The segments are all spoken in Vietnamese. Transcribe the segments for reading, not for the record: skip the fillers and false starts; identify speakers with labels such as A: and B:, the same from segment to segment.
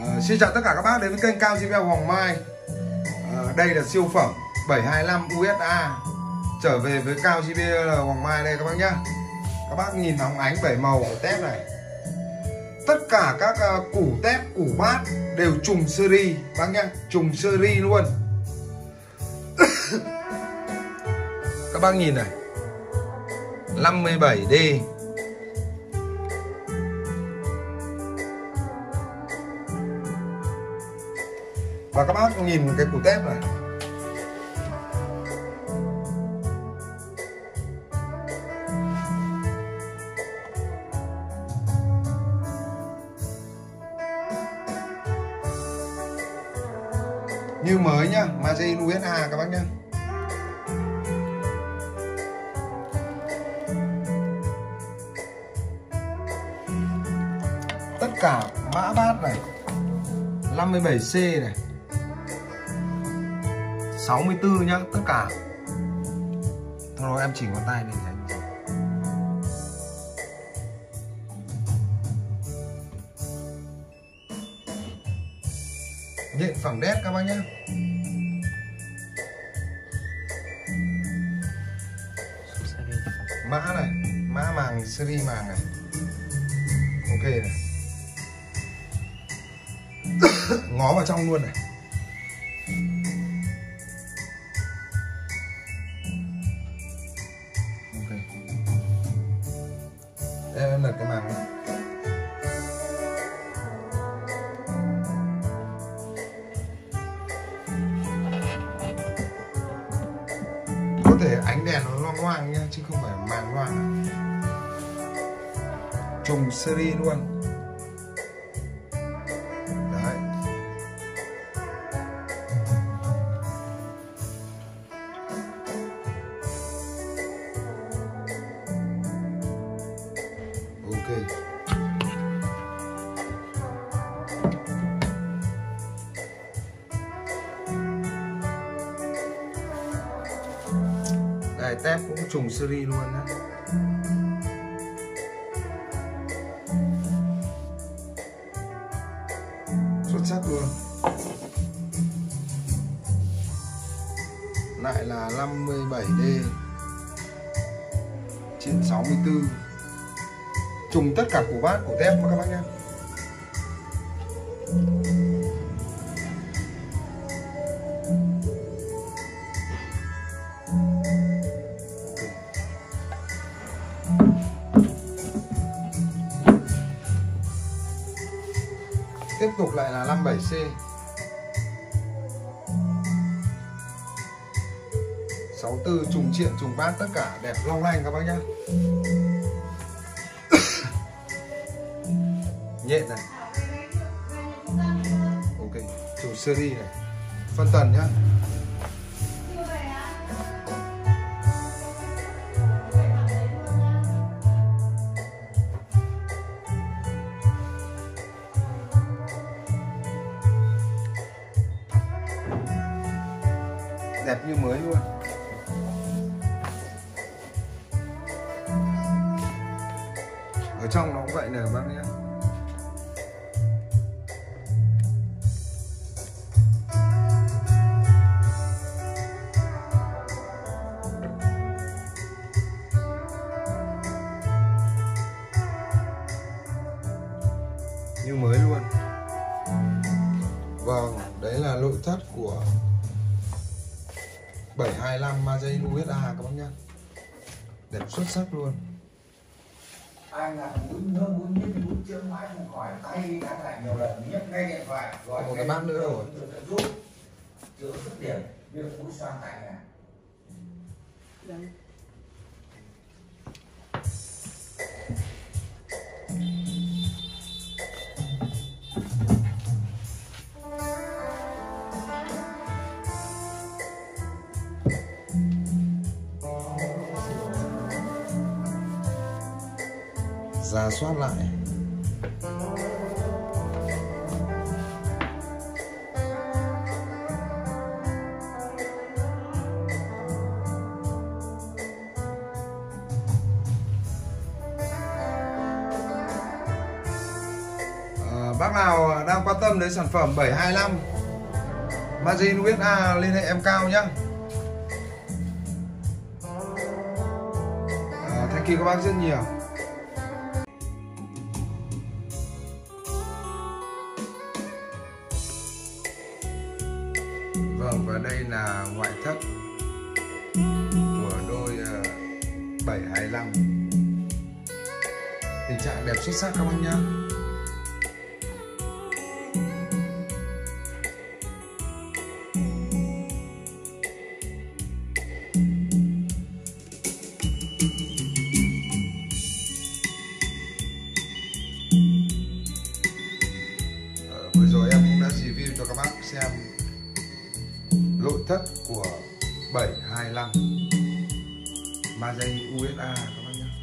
A: Xin chào tất cả các bác đến với kênh Cao JBL Hoàng Mai. Đây là siêu phẩm 725 USA trở về với Cao JBL Hoàng Mai đây các bác nhá. Các bác nhìn óng ánh 7 màu của tép này. Tất cả các củ tép, củ bát đều trùng series bác nhá, trùng series luôn. Các bác nhìn này, 57D. Và các bác nhìn cái củ tép này, như mới nhá, Made in USA các bác nhá. Tất cả mã bát này, 57C này, 64 nhá, tất cả. Thôi em chỉnh ngón tay này anh. Nhện phẳng đét các bác nhá. Mã này, mã màng series màng này. Ok này. Ngó vào trong luôn này. Ok. Em lật cái màng này. Có thể ánh đèn nó loang loang nha, chứ không phải màn loang. Trùng series luôn. Đấy. Ok. Đây, tép cũng trùng series luôn nhé. Xuất sắc luôn. Lại là 57D trên 64. Trùng tất cả củ bát của tép các bác nhé. Tiếp tục lại là 57C, 64 trùng triện trùng bát tất cả đẹp long lanh các bác nhá. Nhện này. Ok, trùng series này, phân tần nhá. Đẹp như mới luôn. Ở trong nó cũng vậy nè bác nhé. Như mới luôn. Vâng, đấy là nội thất của 725 Made in USA các bác nhá. Đẹp xuất sắc luôn.
B: Anh là muốn chữa mãi không khỏi, tay đang lại nhiều lần nhấc ngay điện thoại gọi
A: một cái bát nữa rồi
B: giúp chữa dứt điểm việc mũi xoang tại nhà. Đấy.
A: Rà soát lại. Bác nào đang quan tâm đến sản phẩm 725 margin USA liên hệ em Cao nhé. Thank you các bác rất nhiều. Vâng, và đây là ngoại thất của đôi 725. Tình trạng đẹp xuất sắc các bác nhé. Vừa rồi em cũng đã review cho các bác xem nội thất của 725 margin USA các bác nhé.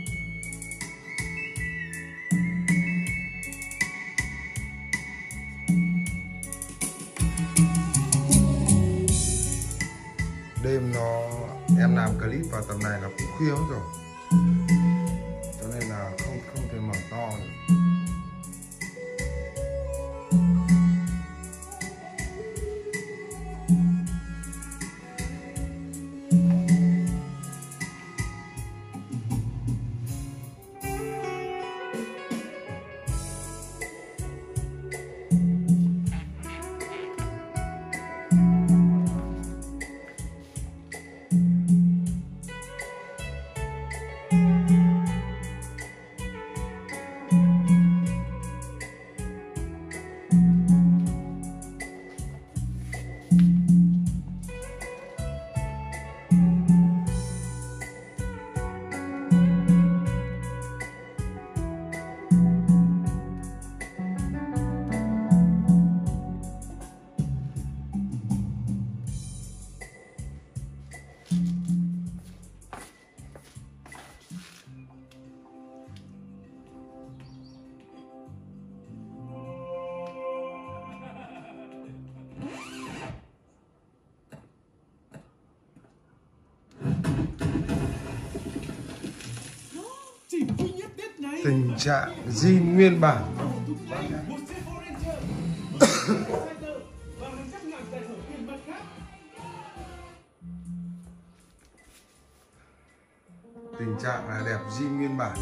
A: Đêm em làm clip vào tầm này là cũng khuya lắm rồi, cho nên là không thể mở to được. Tình trạng zin nguyên bản. Tình trạng là đẹp zin nguyên bản.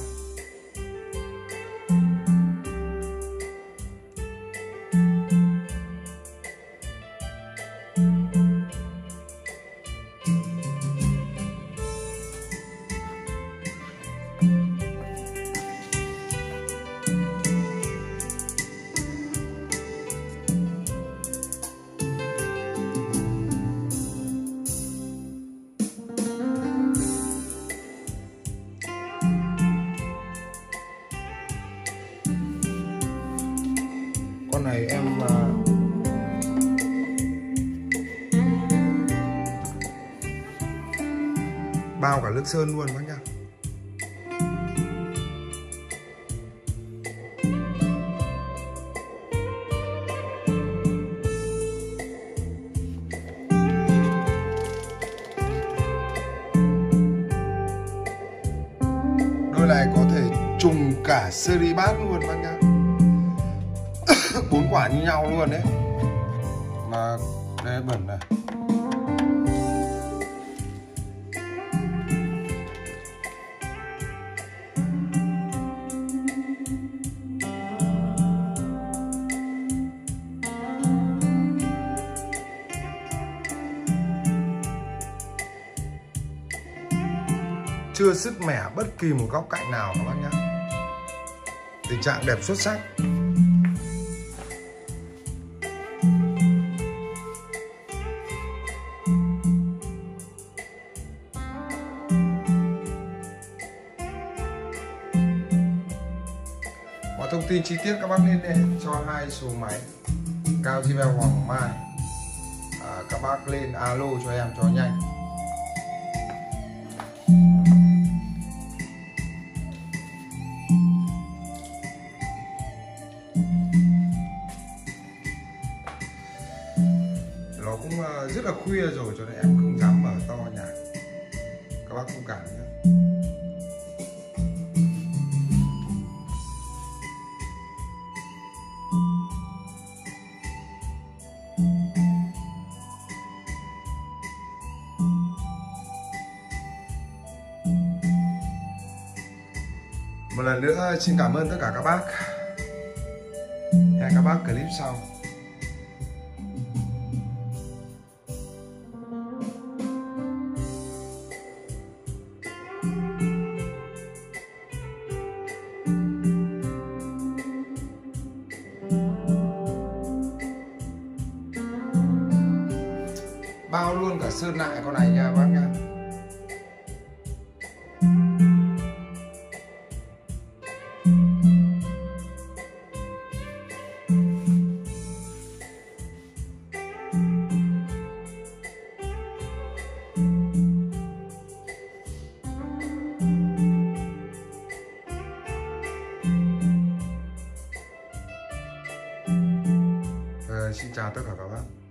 A: Con này em bao cả nước sơn luôn bác nhá. Đôi này có thể trùng cả series bát luôn bác nhá. 4 quả như nhau luôn đấy. Mà đây bẩn này. Chưa sứt mẻ bất kỳ một góc cạnh nào các bác nhá. Tình trạng đẹp xuất sắc. Mọi thông tin chi tiết các bác liên hệ cho hai số máy Cao JBL Hoàng Mai. Các bác lên alo cho em cho nhanh. Nó cũng rất là khuya rồi cho nên em không dám mở to nhà. Các bác thông cảm nhé. Một lần nữa xin cảm ơn tất cả các bác. Hẹn các bác clip sau. Bao luôn cả sơn lại con này nha bác nha. Xin chào tất cả các bác.